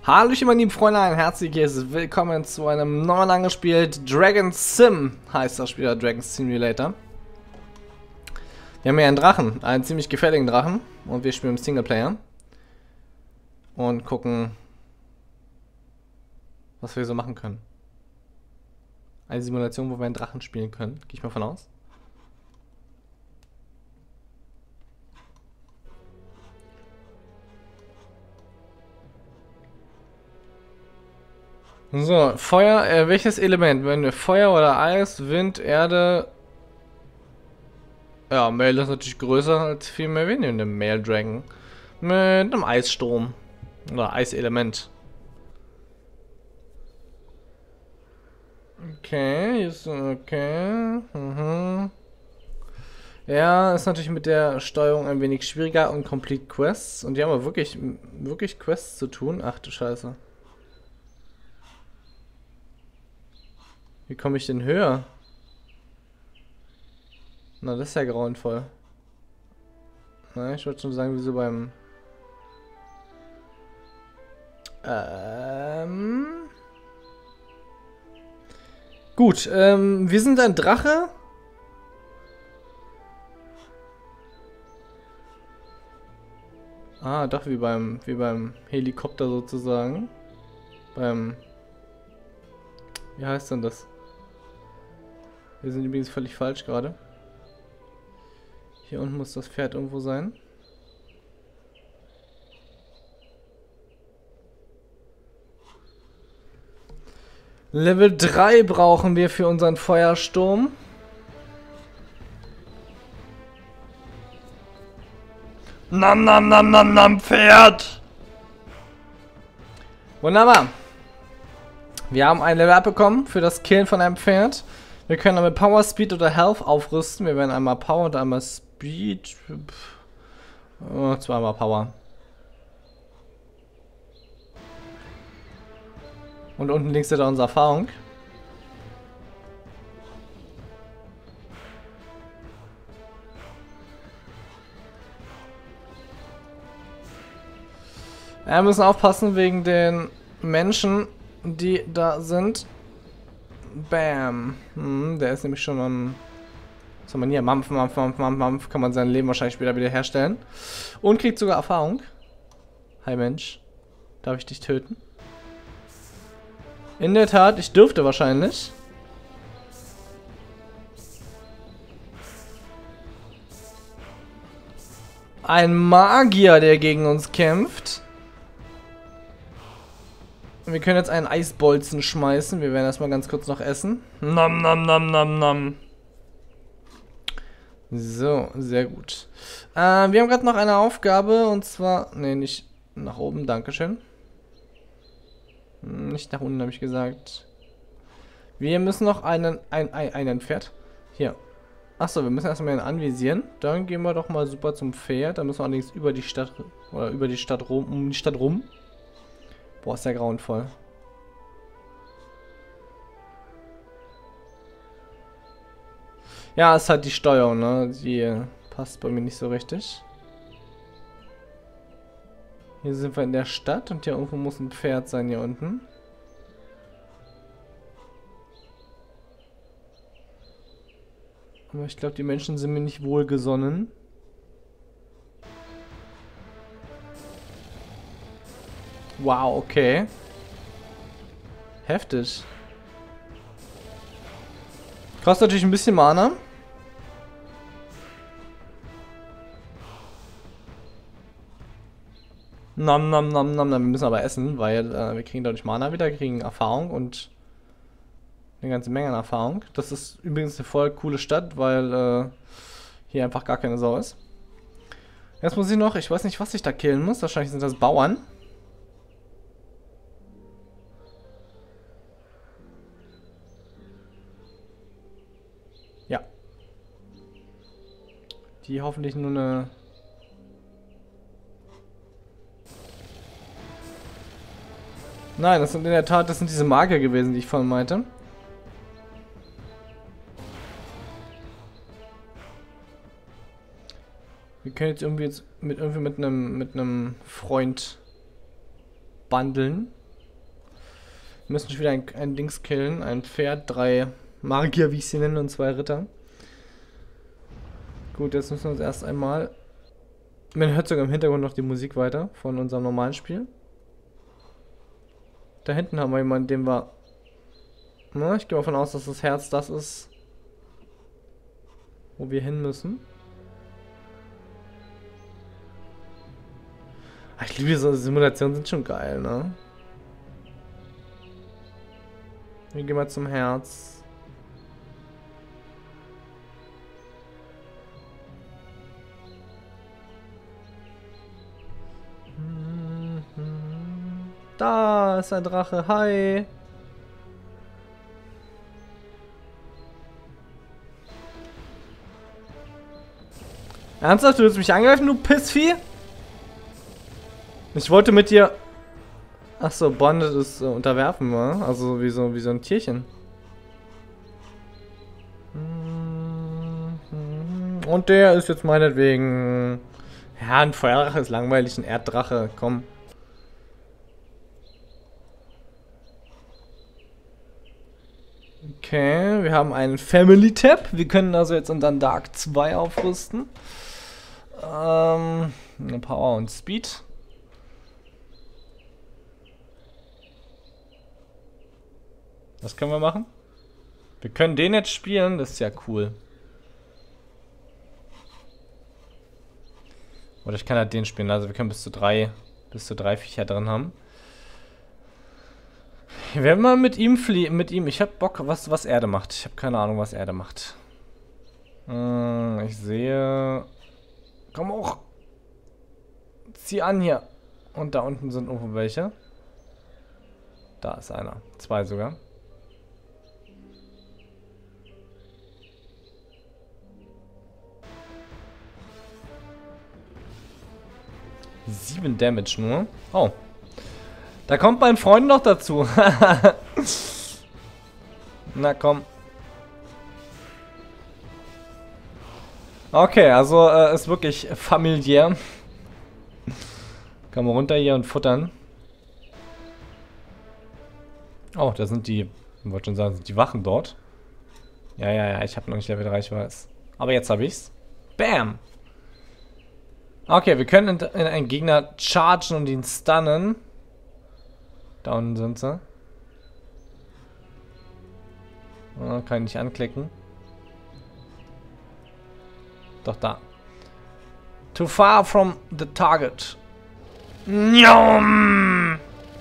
Hallo, meine lieben Freunde, ein herzliches Willkommen zu einem neuen angespielt Dragon Sim, heißt das Spiel, Dragon Simulator. Wir haben hier einen Drachen, einen ziemlich gefährlichen Drachen, und wir spielen im Singleplayer. Und gucken, was wir so machen können. Eine Simulation, wo wir einen Drachen spielen können, gehe ich mal von aus. So, Feuer, welches Element? Wenn wir Feuer oder Eis, Wind, Erde. Ja, Mail ist natürlich größer als viel mehr. Wir nehmen den Mail Dragon. Mit einem Eissturm. Oder Eiselement. Okay, ist okay. Ja, ist natürlich mit der Steuerung ein wenig schwieriger und Complete Quests. Und die haben aber wirklich Quests zu tun. Ach du Scheiße. Wie komme ich denn höher? Na, das ist ja grauenvoll. Na, ich wollte schon sagen, wieso beim... Gut, wir sind ein Drache. Ah, doch, wie beim Helikopter sozusagen. Wie heißt denn das? Wir sind übrigens völlig falsch gerade. Hier unten muss das Pferd irgendwo sein. Level 3 brauchen wir für unseren Feuersturm. Nam nam nam nam nam Pferd! Wunderbar. Wir haben ein Level abbekommen für das Killen von einem Pferd. Wir können damit Power, Speed oder Health aufrüsten. Wir werden einmal Power und einmal Speed. Zweimal Power. Und unten links ist da unsere Erfahrung. Wir müssen aufpassen wegen den Menschen, die da sind. Bam. Der ist nämlich schon am... Was haben wir hier? Mampf. Kann man sein Leben wahrscheinlich später wieder herstellen. Und kriegt sogar Erfahrung. Hi Mensch. Darf ich dich töten? In der Tat, ich dürfte wahrscheinlich. Ein Magier, der gegen uns kämpft. Wir können jetzt einen Eisbolzen schmeißen. Wir werden erstmal ganz kurz noch essen. Nam, nam, nam, nam, nam. So, sehr gut. Wir haben gerade noch eine Aufgabe und zwar... Ne, nicht nach oben, dankeschön. Nicht nach unten, habe ich gesagt. Wir müssen noch ein Pferd. Hier. Achso, wir müssen erstmal ihn anvisieren. Dann gehen wir doch mal super zum Pferd. Da müssen wir allerdings über die Stadt... Oder über die Stadt rum... Um die Stadt rum. Boah, ist ja grauenvoll. Ja, ist halt die Steuerung, ne? Die passt bei mir nicht so richtig. Hier sind wir in der Stadt und hier irgendwo muss ein Pferd sein, hier unten. Aber ich glaube, die Menschen sind mir nicht wohlgesonnen. Wow, okay. Heftig. Kostet natürlich ein bisschen Mana. Nam, nam, nam, nam, nam. Wir müssen aber essen, weil wir kriegen dadurch Mana wieder, kriegen Erfahrung und eine ganze Menge an Erfahrung. Das ist übrigens eine voll coole Stadt, weil hier einfach gar keine Sau ist. Jetzt muss ich noch, ich weiß nicht, was ich da killen muss. Wahrscheinlich sind das Bauern. Ja. Die hoffentlich nur eine... Nein, das sind in der Tat, das sind diese Magier gewesen, die ich vorhin meinte. Wir können jetzt irgendwie mit einem Freund bundeln. Wir müssen schon wieder ein Dings killen. Ein Pferd, 3 Magier, wie ich sie nenne, und 2 Ritter. Gut, jetzt müssen wir uns erst einmal... Man hört sogar im Hintergrund noch die Musik weiter von unserem normalen Spiel. Da hinten haben wir jemanden, den wir... Na, ich gehe davon aus, dass das Herz das ist, wo wir hin müssen. Ach, ich liebe diese Simulationen, sind schon geil, ne? Wir gehen mal zum Herz. Da ist ein Drache. Hi. Ernsthaft? Du willst mich angreifen, du Pissvieh? Ich wollte mit dir... Achso, Bonded ist unterwerfen, wa? Also wie so ein Tierchen. Und der ist jetzt meinetwegen... Ja, ein Feuerdrache ist langweilig, ein Erddrache, komm. Okay, wir haben einen Family Tab. Wir können also jetzt unseren Dark 2 aufrüsten. Power und Speed. Was können wir machen? Wir können den jetzt spielen, das ist ja cool. Oder ich kann halt den spielen, also wir können bis zu drei Viecher drin haben. Wir werden mal mit ihm fliehen, ich hab Bock, was Erde macht. Ich habe keine Ahnung, was Erde macht. Ich sehe... Komm hoch! Zieh an hier! Und da unten sind irgendwo welche. Da ist einer. 2 sogar. Sieben Damage nur. Oh. Da kommt mein Freund noch dazu. Na komm. Okay, also ist wirklich familiär. Kann man runter hier und futtern. Oh, da sind die, ich wollte schon sagen, sind die Wachen dort. Ja, ich habe noch nicht Level 3, ich weiß. Aber jetzt habe ich's. Bam! Okay, wir können in einen Gegner chargen und ihn stunnen. Da unten sind sie. Oh, kann ich nicht anklicken. Doch da. Too far from the target. Njom!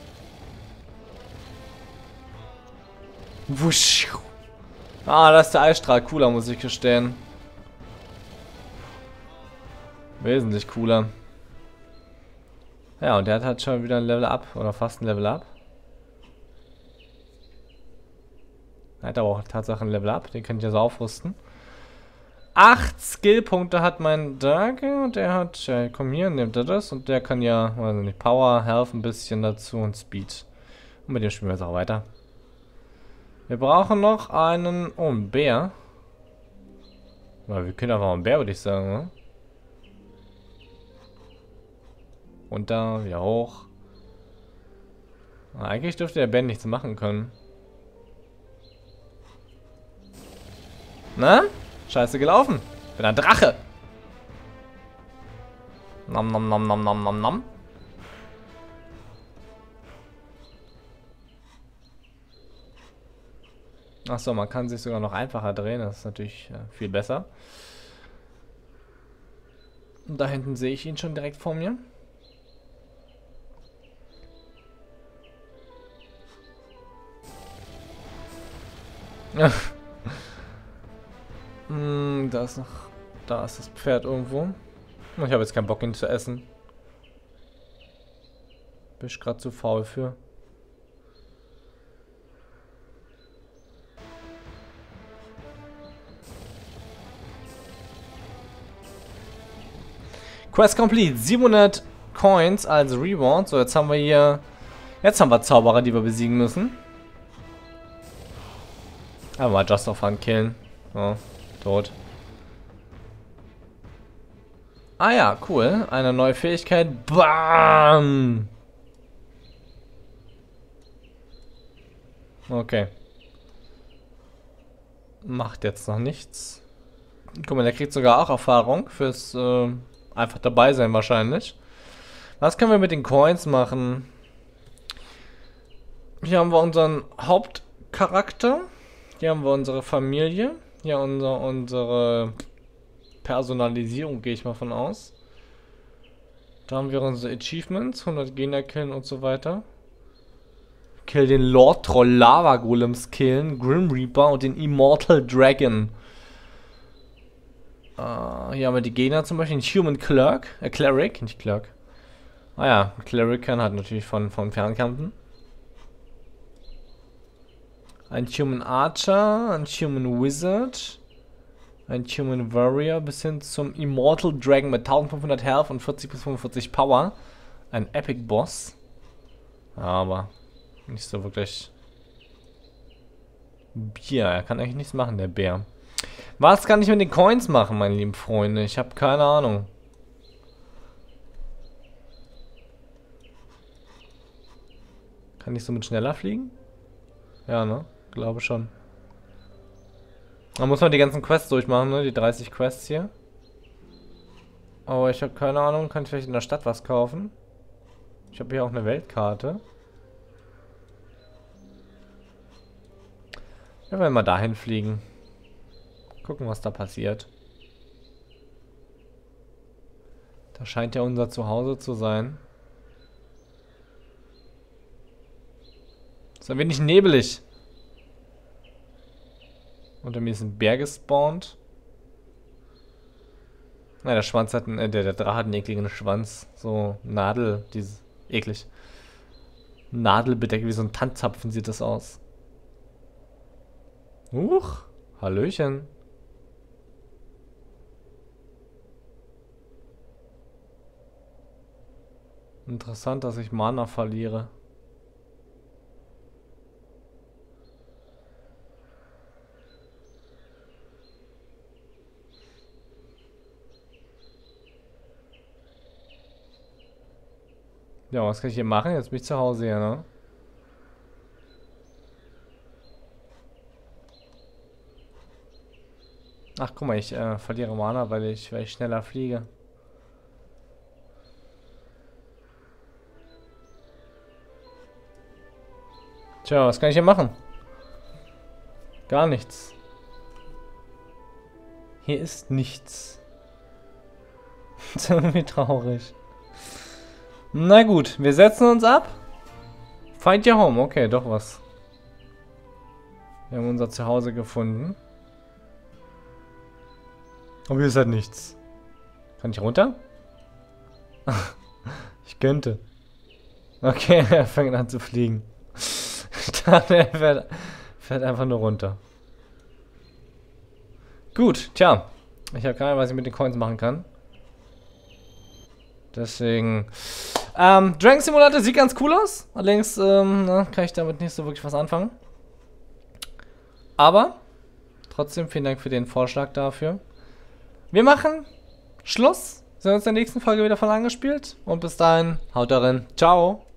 Wusch. Ah, das ist der Eisstrahl. Cooler, muss ich gestehen. Wesentlich cooler. Ja, und der hat halt schon wieder ein Level Up. Oder fast ein Level Up. Er hat aber auch Tatsache ein Level Up. Den kann ich also aufrüsten. 8 Skillpunkte hat mein Drake. Und der hat... Ja, komm hier, nimmt er das. Und der kann ja... Also nicht Power, Health ein bisschen dazu und Speed. Und mit dem spielen wir jetzt auch weiter. Wir brauchen noch einen... Oh, einen Bär. Ja, wir können einfach mal einen Bär, würde ich sagen, ne? Und da, wieder hoch. Eigentlich dürfte der Ben nichts machen können. Na? Scheiße gelaufen. Bin ein Drache. Nom nom nom nom nom nom nom. Achso, man kann sich sogar noch einfacher drehen. Das ist natürlich viel besser. Und da hinten sehe ich ihn schon direkt vor mir. Da ist das Pferd irgendwo. Ich habe jetzt keinen Bock, ihn zu essen. Bin ich gerade zu faul für. Quest complete. 700 Coins als Reward. So, jetzt haben wir hier... Jetzt haben wir Zauberer, die wir besiegen müssen. Aber mal Just of Fun killen. Oh, tot. Ah ja, cool. Eine neue Fähigkeit. Bam! Okay. Macht jetzt noch nichts. Guck mal, der kriegt sogar auch Erfahrung fürs einfach dabei sein wahrscheinlich. Was können wir mit den Coins machen? Hier haben wir unseren Hauptcharakter. Hier haben wir unsere Familie. Hier unsere Personalisierung, gehe ich mal von aus. Da haben wir unsere Achievements, 100 Gegner killen und so weiter. Kill den Lord Troll Lava Golems killen, Grim Reaper und den Immortal Dragon. Hier haben wir die Gegner zum Beispiel, den Human Cleric, nicht Clerk. Ah ja, Cleric kann halt natürlich von Fernkämpfen. Ein Human Archer, ein Human Wizard, ein Human Warrior bis hin zum Immortal Dragon mit 1500 Health und 40 bis 45 Power. Ein Epic Boss. Aber nicht so wirklich. Bier, er kann eigentlich nichts machen, der Bär. Was kann ich mit den Coins machen, meine lieben Freunde? Ich habe keine Ahnung. Kann ich somit schneller fliegen? Ja, ne? Glaube schon. Da muss man die ganzen Quests durchmachen, ne? Die 30 Quests hier. Aber ich habe keine Ahnung. Kann ich vielleicht in der Stadt was kaufen? Ich habe hier auch eine Weltkarte. Wir werden mal dahin fliegen. Gucken, was da passiert. Da scheint ja unser Zuhause zu sein. Ist ein wenig nebelig. Unter mir ist ein Bär gespawnt. Na, der Schwanz hat der Drache hat einen ekligen Schwanz. So Nadel, dieses eklig. Nadelbedeckt, wie so ein Tanzzapfen sieht das aus. Huch, Hallöchen. Interessant, dass ich Mana verliere. Ja, was kann ich hier machen? Jetzt bin ich zu Hause hier, ne? Ach, guck mal, ich verliere Mana, weil ich schneller fliege. Tja, was kann ich hier machen? Gar nichts. Hier ist nichts. Das ist irgendwie traurig. Na gut, wir setzen uns ab. Find your home. Okay, doch was. Wir haben unser Zuhause gefunden. Aber hier ist halt nichts. Kann ich runter? Ich könnte. Okay, er fängt an zu fliegen. Er fährt einfach nur runter. Gut, tja. Ich habe keine Ahnung, was ich mit den Coins machen kann. Deswegen. Dragon Simulator sieht ganz cool aus. Allerdings kann ich damit nicht so wirklich was anfangen. Aber trotzdem vielen Dank für den Vorschlag dafür. Wir machen Schluss. Sehen uns in der nächsten Folge wieder von angespielt. Und bis dahin, haut darin. Ciao.